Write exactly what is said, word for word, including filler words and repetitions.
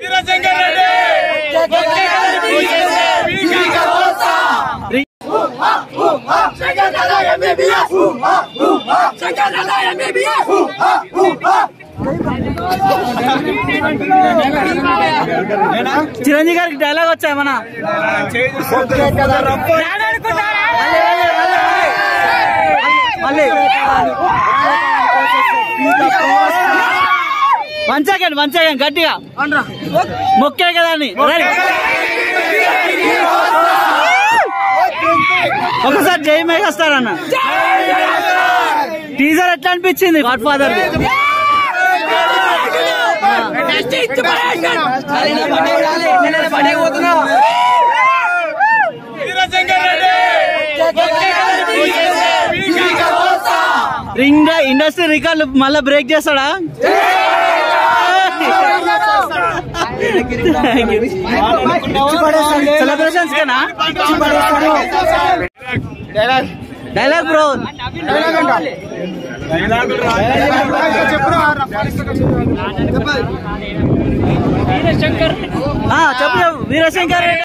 చిరంజీవి గారికి డైలాగ్ వచ్చాయి మన వన్ సెకండ్ వన్ సెకండ్ గట్టిగా మొక్కే కదా అని ఒకసారి జై మేఘేస్తారన్న టీజర్ ఎట్లా అనిపించింది గాడ్ ఫాదర్ రింగ్ ఇండస్ట్రీ రికార్డు మళ్ళా బ్రేక్ చేస్తాడా సెలబ్రేషన్స్ కేనా డైలాగ్ బ్రో చెప్పు వీరశంకర్